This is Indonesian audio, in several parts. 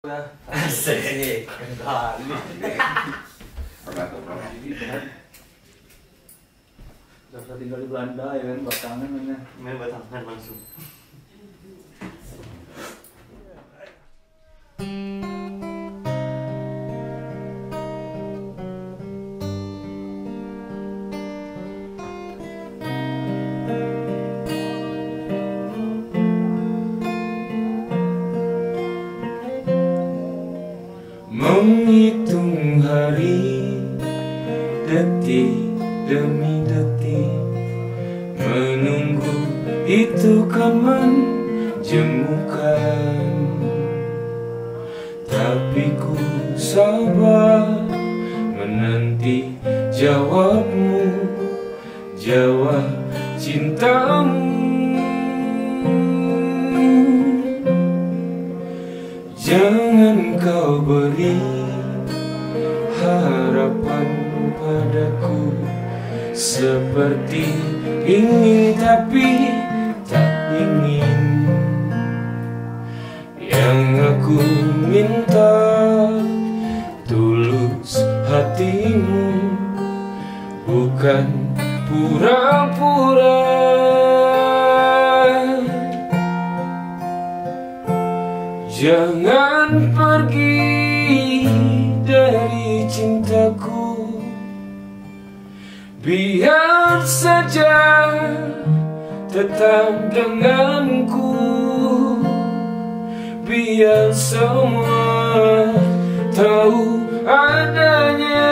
Asik kali. Udah tinggal di Belanda ya kan, Batangan mana? Main Batangan langsung. Menghitung hari, detik demi detik, menunggu itu kan menjemukan. Tapi ku sabar menanti jawabmu, jawab cintamu. Jangan kau beri harapan padaku, seperti ingin tapi tak ingin. Yang aku minta tulus hatimu, bukan pura-pura. Jangan pergi dari cintaku, biar saja tetap denganku. Biar semua tahu adanya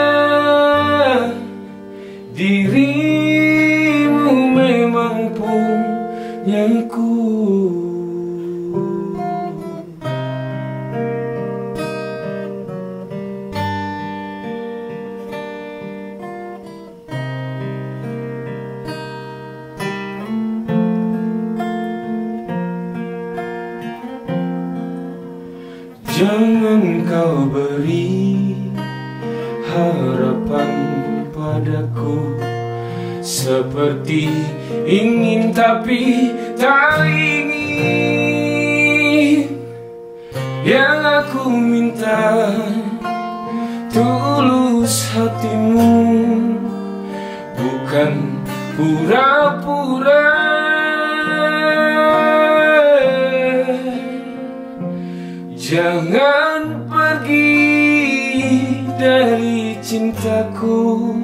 dirimu memang punyaku. Jangan kau beri harapan padaku, seperti ingin tapi tak ingin. Yang aku minta tulus hatimu, bukan pura-pura. Jangan pergi dari cintaku,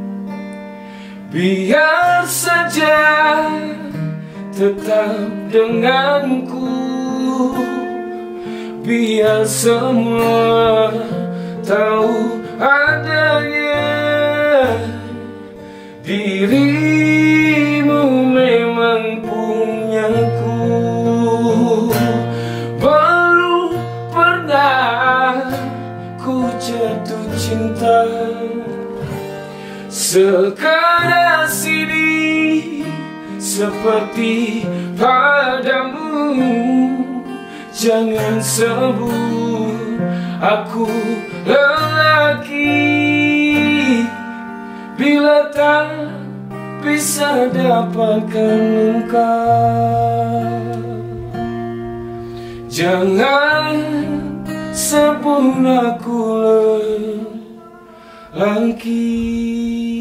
biar saja tetap denganku. Biar semua tahu adanya dirimu memang punyaku. Ku jatuh cinta sekeras ini, seperti padamu. Jangan sebut aku lelaki bila tak bisa dapatkan engkau. Jangan sebut aku lelaki.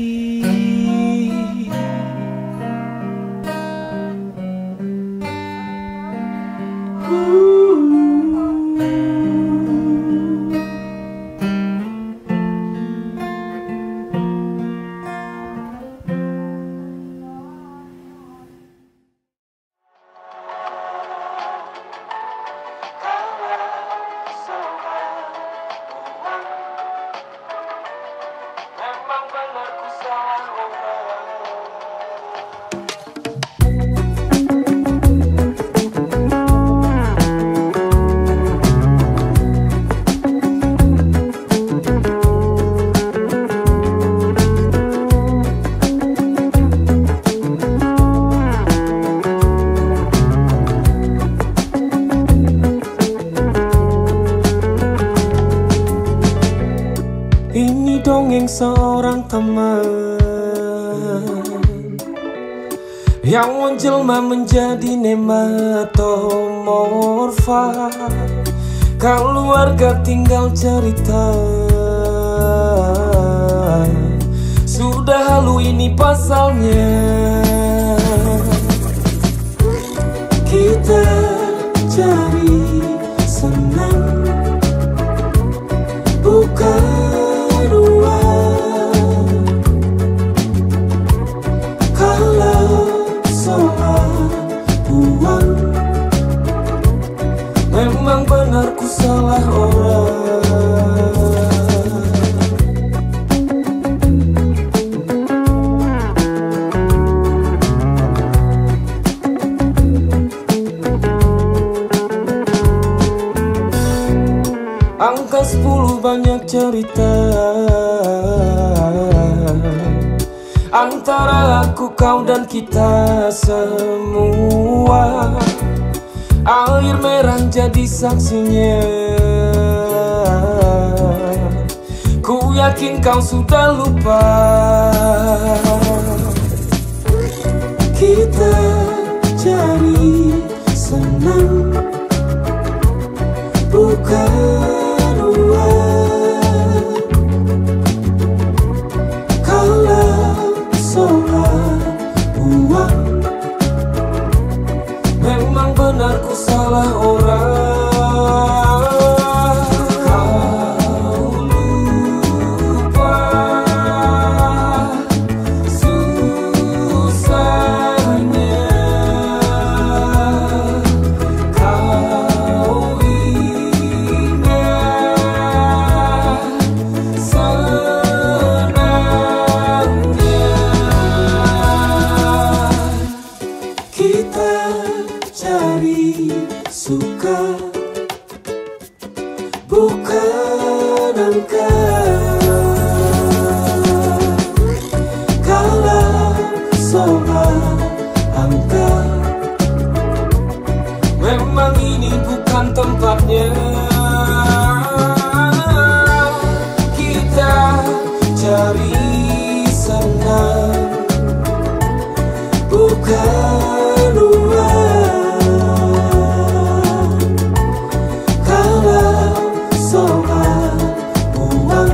Ini dongeng seorang teman yang menjelma menjadi nematomorfa. keluarga tinggal cerita. Sudah lalu ini pasalnya. Kita cari senang, bukan uang. Kalau soal uang, memang benar ku salah orang. Angka 10 banyak cerita antara aku, kau dan kita semua. Air merah jadi saksinya. Ku yakin kau sudah lupa. Kita cari senang, bukan uang. Kalau soal uang, memang benar ku salah orang. Kau lupa susahnya. Kau ingat senangnya. Kita cari suka, bukan angka. Kalau soal angka, memang ini bukan tempatnya. Kita cari senang, bukan uang. Kalau soal uang,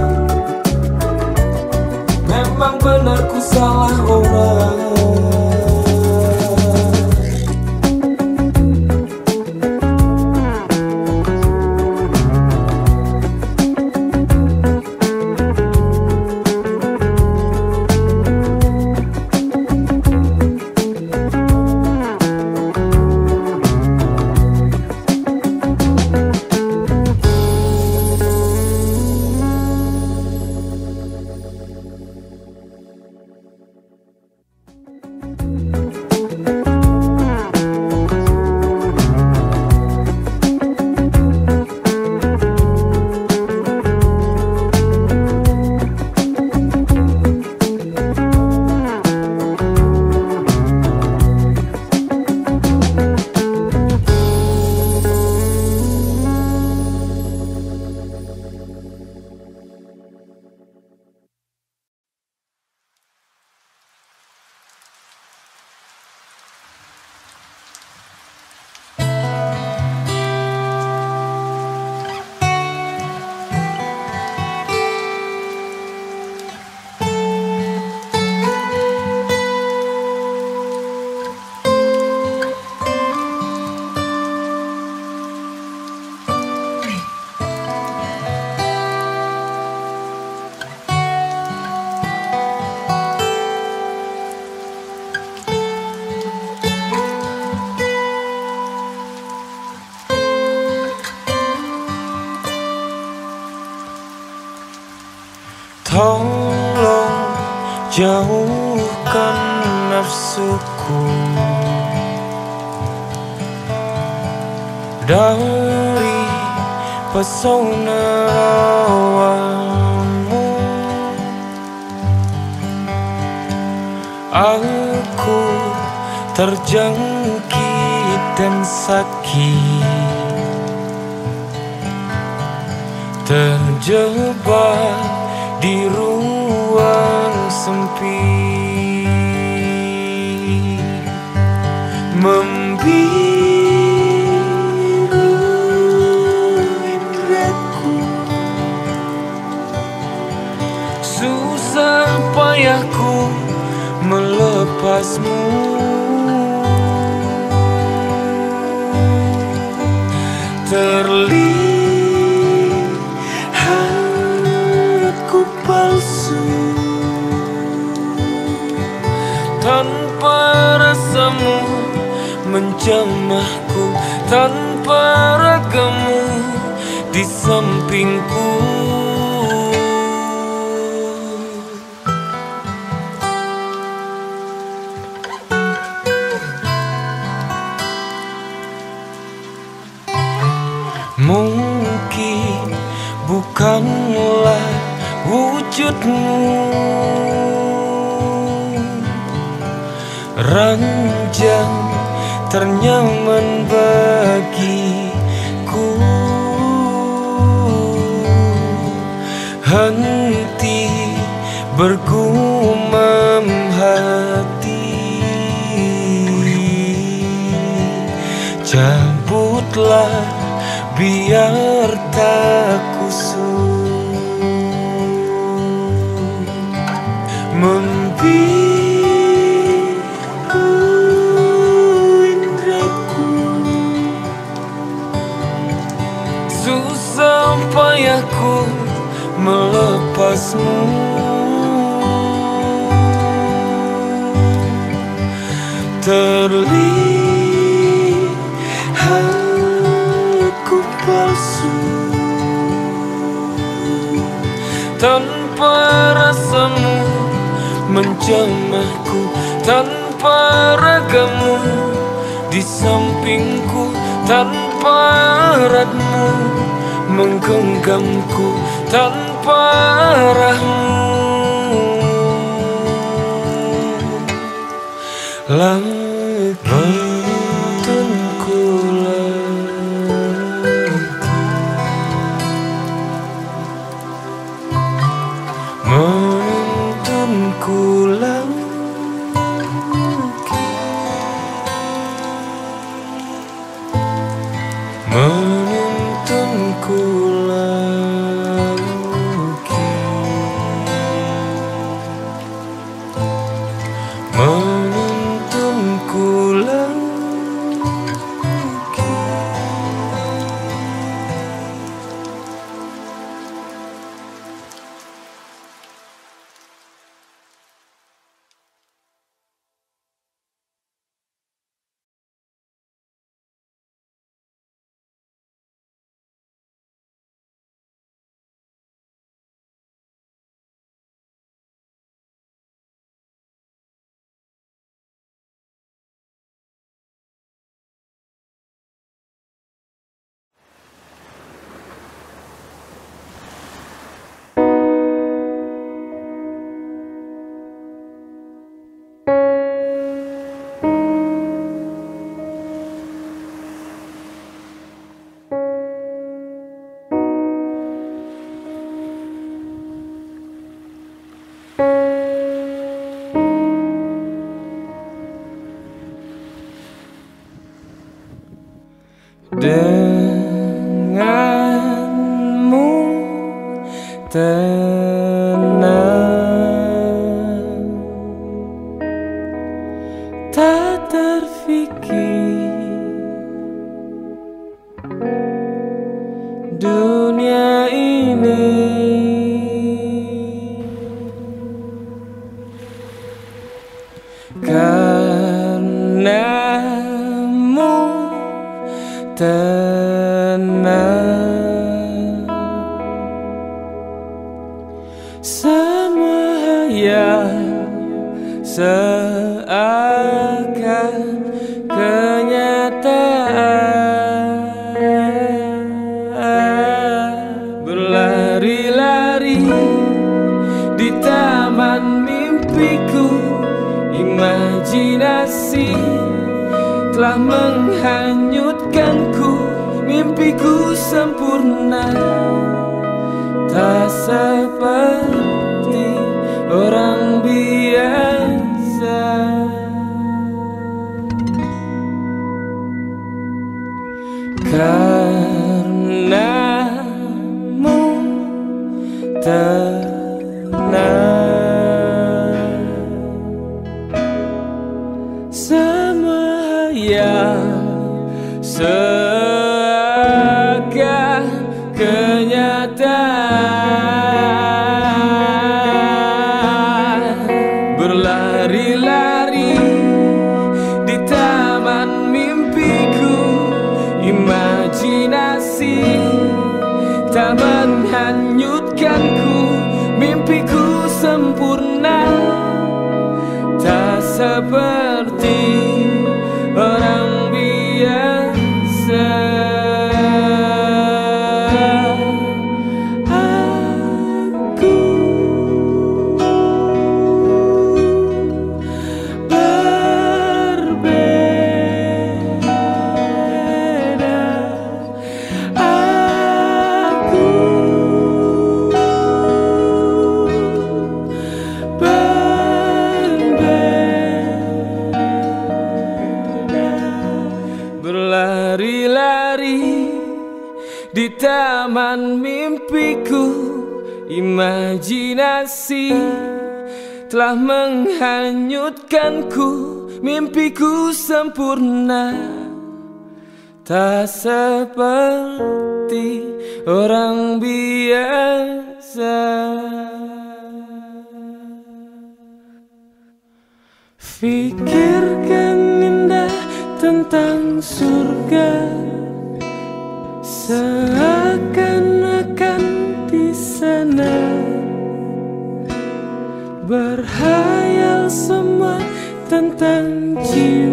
memang benar ku salah orang. Tolong jauhkan nafsuku dari pesona awamu. Aku terjangkit dan sakit, terjebak di ruang sempit, membiru melepasmu. Terlihat ku palsu tanpa rasamu, menjamahku tanpa ragamu di sampingku. Mungkin bukanlah wujudmu ranjang ternyaman bagiku, henti bergumam hati, cabutlah biar tak kusut, membiru indraku. Susah payahku melepasmu, terlihat palsu tanpa rasamu, menjamahku tanpa ragamu di sampingku, tanpa eratmu menggenggamku, tanpa arahmu. Lagi menuntunku lagi, menuntunku lagi, menuntunku lagi. Denganmu tenang, tak terfikir dunia ini karenamu tenang. Semua hayal seakan kenyataan, berlari-lari di taman mimpiku. Imajinasi telah menghanyutkanku, mimpiku sempurna, tak seperti orang biasa. Karenamu tenang. tak menghanyutkanku. Mimpiku sempurna, tak seperti orang biasa. Aku berbeda, aku berlari-lari di taman mimpiku. Imajinasi telah menghanyutkanku. Mimpiku sempurna, tak seperti orang biasa. Fikirkan indah tentang surga, seakan-akan di sana. Berhayal semua tentang jiwa.